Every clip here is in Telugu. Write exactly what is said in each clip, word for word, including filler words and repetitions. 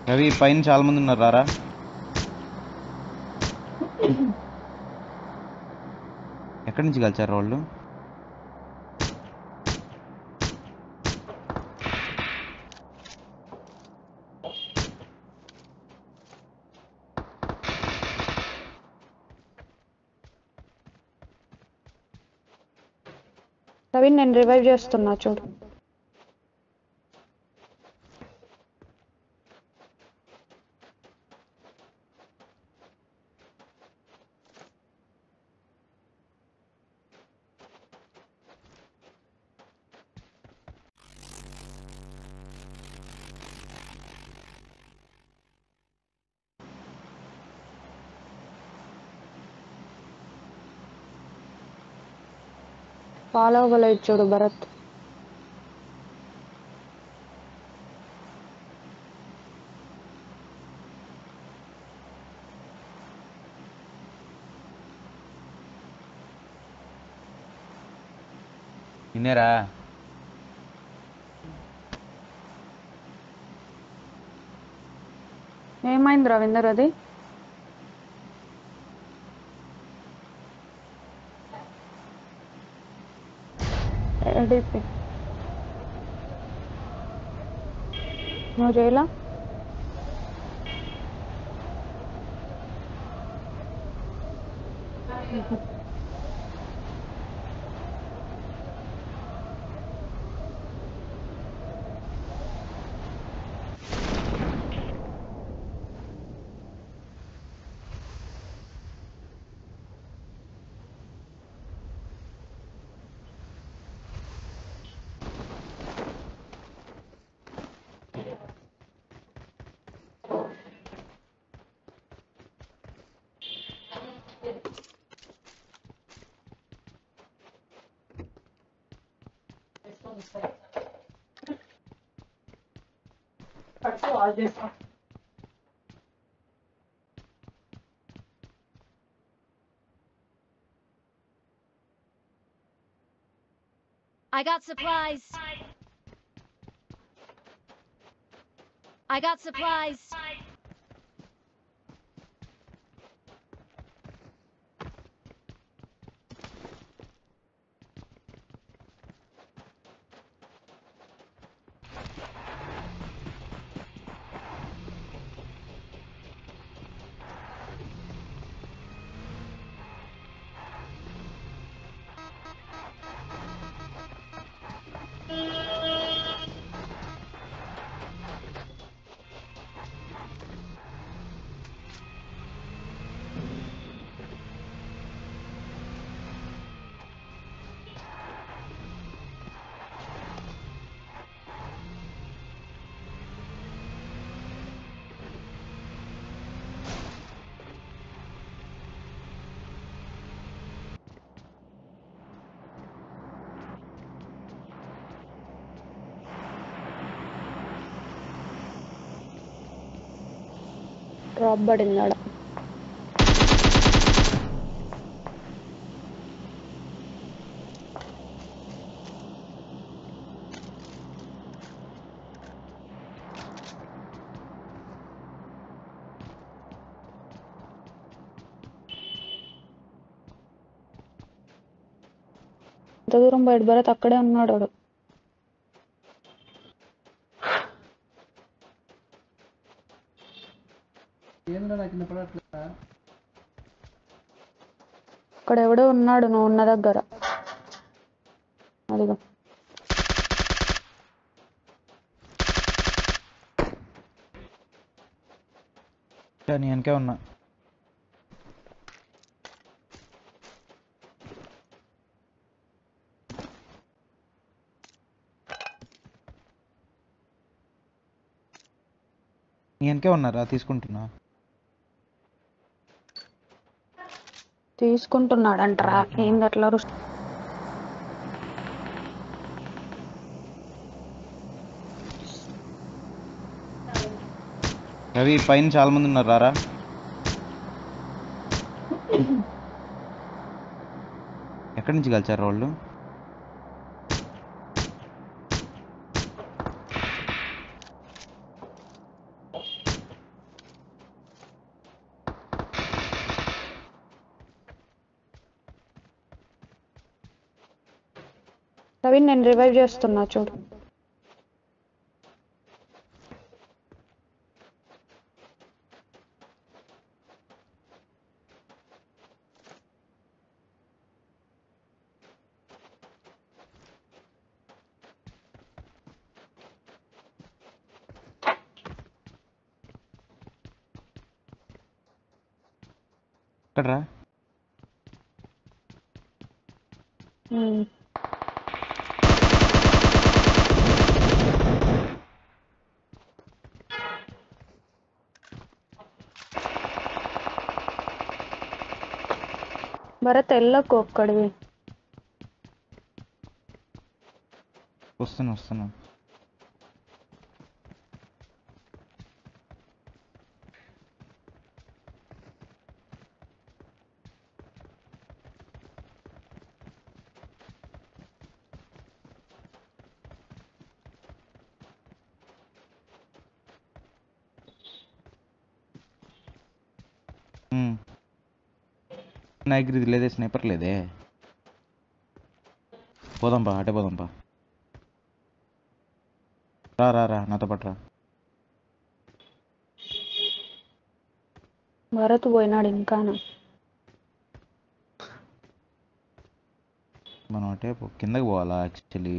రవి పైన చాలా మంది ఉన్నారు రారా. ఎక్కడి నుంచి కలిచారు వాళ్ళు? రవి నేను రివైవ్ చేస్తున్నా చూడు. ఫాలో అవ్వలేదు చూడు భరత్. నిన్నేరా? ఏమైంది రవీందర్ అది? ఏడిపి నువ్వు చేయలా? I got supplies. I got supplies. Drop పడిందాడ. ఎంత దూరం బయట భరత్ అక్కడే ఉన్నాడు వాడు. అక్కడ ఎవడో ఉన్నాడు నువ్వు ఉన్న దగ్గర. అదిగో నీ వెనకే ఉన్నా. నీ వెనకే ఉన్నారా? తీసుకుంటున్నా. తీసుకుంటున్నాడంటరా. ఏంది అట్లా రుస్ రవి పైన చాలా మంది ఉన్నారు రారా. ఎక్కడి నుంచి కలిచారు వాళ్ళు? రవి నేను రివైవ్ చేస్తున్నా చూడు. ఎక్కడ్రా? ఉమ్. భరత్ ఎల్లకు ఒక్కడివి. వస్తున్నా వస్తున్నా. నాయకుడిది లేదే, స్నైపర్ లేదే. పోదాంపా, అటే పోదాంపా. రా రా రా నాతో పాటు రా. భరత్ పోయినాడు ఇంకానా. మనం అటే పో- కిందకి పోవాలా యాక్చువల్లీ.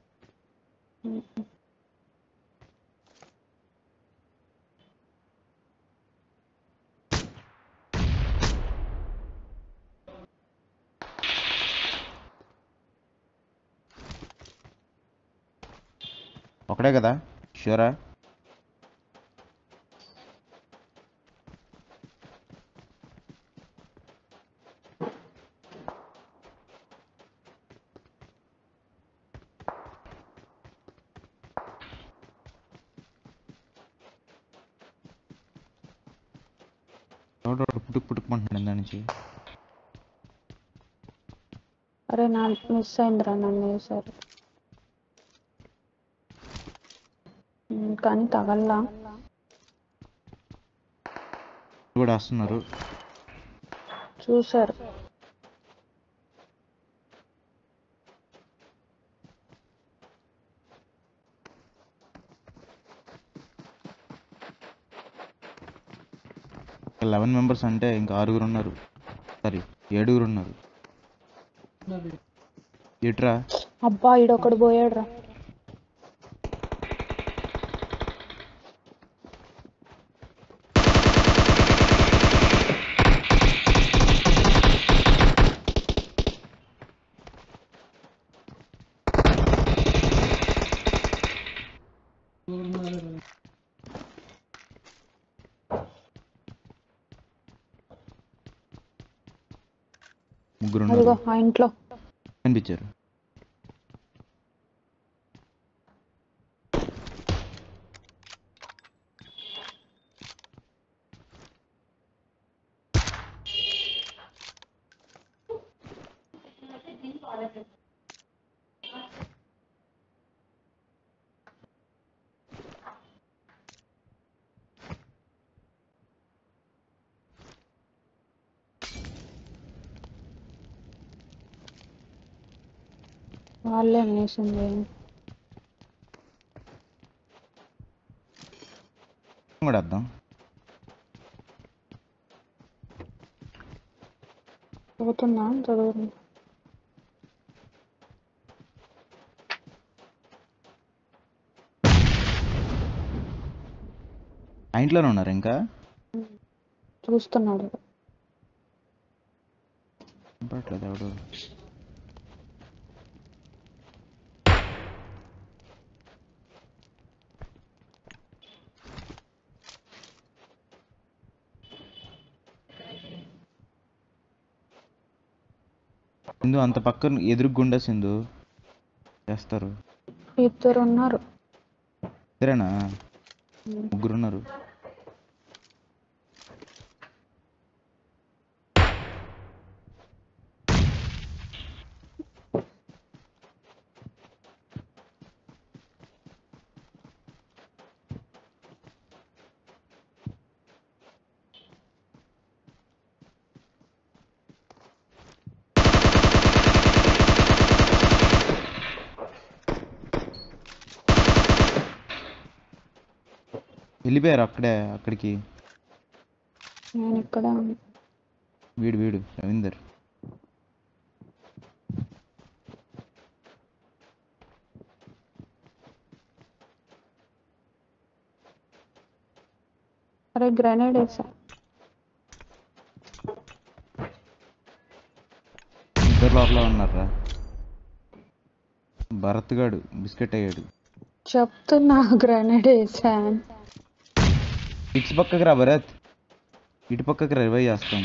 ఒకడే కదా, షూరా? ఎవడో పుట్టుకు పుట్టుకుమంటున్నాడు దాని నుంచి. అరే నా మిస్ అయిందిరా నన్ను వేసారు. ఉమ్, కానీ తగల్లా. కూడా వస్తున్నారు. చూసారు. లెవెన్ మెంబర్స్ అంటే ఇంకా ఆరుగురు ఉన్నారు, సారీ ఏడుగురు ఉన్నారు. ఇట్రా. అబ్బా ఈడొకడు పోయాడు రా. ముగ్గురు అదిగో ఉన్నారు, ఆ ఇంట్లో. కనిపించారు. వాళ్ళే వేసింది. కూడా వద్దాం. చదువుతున్నా చదువుతున్నా. ఆ ఇంట్లోనే ఉన్నారు ఇంకా. చూస్తున్నాడు. పట్లేదు ఎవడు. సింధు అంత పక్కన ఎదురుగుండా సింధు చేస్తారు. ఇద్దరు ఉన్నారు. సరేనా, ముగ్గురున్నారు. వెళ్ళిపోయారు అక్కడే అక్కడికి. నేను ఇక్కడ వీడు వీడు రవీందర్. అరే గ్రెనేడ్ వేసా. ఇద్దరు లోపల ఉన్నారా. భరత్ గాడు బిస్కెట్ అయ్యాడు. చెప్తున్నా గ్రెనేడ్ వేసా. ఇటు పక్కకి రా భరత్, ఇటు పక్కకి రివై చేస్తాం.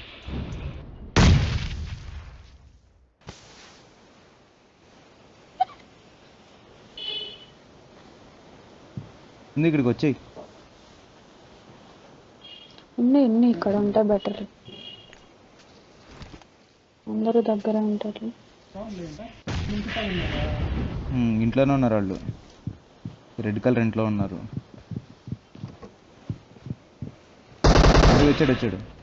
ముందు ఇక్కడికి వచ్చేయి. ఇన్ని ఇన్ని ఇక్కడ ఉంటే బెటర్, అందరూ దగ్గర ఉంటారు. ఉమ్, ఇంట్లోనే ఉన్నారు వాళ్ళు. రెడ్ కలర్ ఇంట్లో ఉన్నారు. అది వచ్చాడు వచ్చాడు